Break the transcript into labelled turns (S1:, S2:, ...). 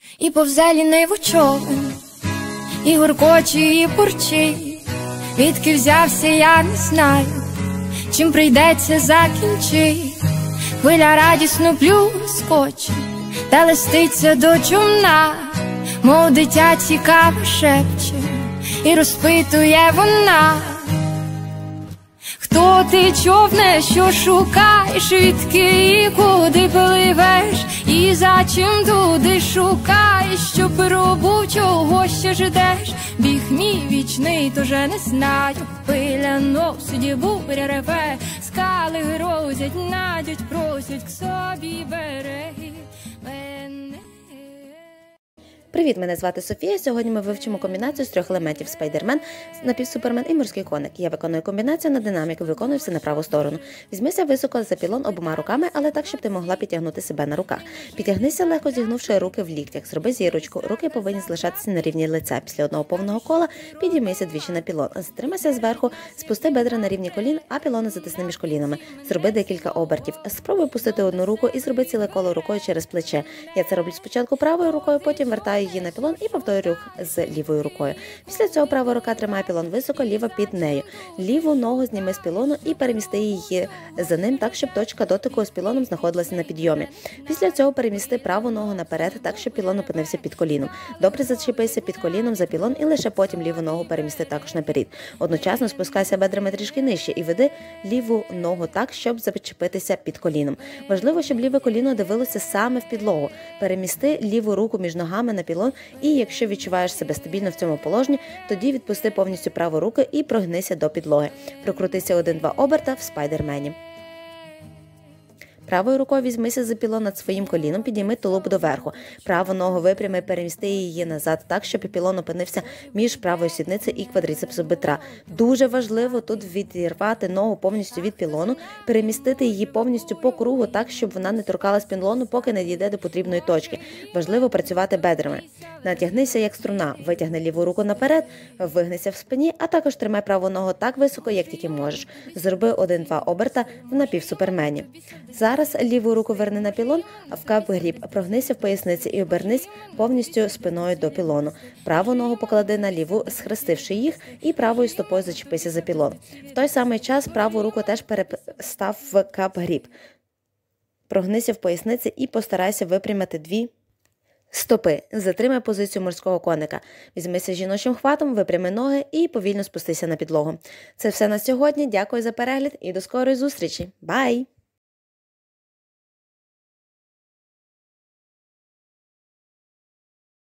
S1: І повзе ліниво човен, і гуркоче, і бурчить. Відки взявся, я не знаю, чим прийдеться закінчить. Хвиля радісно плюскоче, та листиться до човна, мов дитя цікаво шепче, і розпитує вона. Хто ти, човне, що шукаєш, відки і куди пливеш, і за чим туди шукаєш, що пробу, чого ще ждеш? Біг мій вічний, тоже не знаю, хвиля носить, буря реве, скали грозять, надять, просять к собі береги мене.
S2: Привіт, мене звати Софія. Сьогодні ми вивчимо комбінацію з 3 елементів: спайдермен, напівсупермен і морський коник. Я виконую комбінацію на динаміку, виконую все на праву сторону. Візьмися високо за пілон обома руками, але так, щоб ти могла підтягнути себе на руках. Підтягнися легко, зігнувши руки в ліктях. Зроби зірочку. Руки повинні залишатися на рівні лиця. Після одного повного кола підіймися двічі на пілон. Затримайся зверху, спусти бедра на рівні колін, а пілони затисни між колінами. Зроби декілька обертів. Спробуй пустити одну руку і зроби ціле коло рукою через плече. Я це роблю спочатку правою рукою, потім вертаю її на пілон і повторюю рух з лівою рукою. Після цього права рука тримає пілон високо, ліва під нею. Ліву ногу зніми з пілону і перемісти її за ним так, щоб точка дотику з пілоном знаходилася на підйомі. Після цього перемісти праву ногу наперед так, щоб пілон опинився під коліном. Добре зачепися під коліном за пілон і лише потім ліву ногу перемісти також наперед. Одночасно спускайся бедрами трішки нижче і веди ліву ногу так, щоб зачепитися під коліном. Важливо, щоб ліве коліно дивилося саме в підлогу. Перемісти ліву руку між ногами на пілон, і якщо відчуваєш себе стабільно в цьому положенні, тоді відпусти повністю праву руку і прогнися до підлоги. Прокрутися 1-2 оберта в спайдермені. Правою рукою візьмися за пілон над своїм коліном, підійми тулуб доверху. Праву ногу випрями, перемісти її назад так, щоб пілон опинився між правою сідницею і квадріцепсом бедра. Дуже важливо тут відірвати ногу повністю від пілону, перемістити її повністю по кругу так, щоб вона не торкалась пілону, поки не дійде до потрібної точки. Важливо працювати бедрами. Натягнися як струна, витягни ліву руку наперед, вигнися в спині, а також тримай праву ногу так високо, як тільки можеш. Зроби 1-2 оберта в напівсупермені. Зараз ліву руку верни на пілон, а в кап-гріб прогнися в поясниці і обернись повністю спиною до пілону. Праву ногу поклади на ліву, схрестивши їх, і правою стопою зачепися за пілон. В той самий час праву руку теж перестав в кап-гріб. Прогнися в поясниці і постарайся випрямити 2 стопи. Затримай позицію морського коника. Візьмися жіночим хватом, випрями ноги і повільно спустися на підлогу. Це все на сьогодні. Дякую за перегляд і до скорої зустрічі. Бай!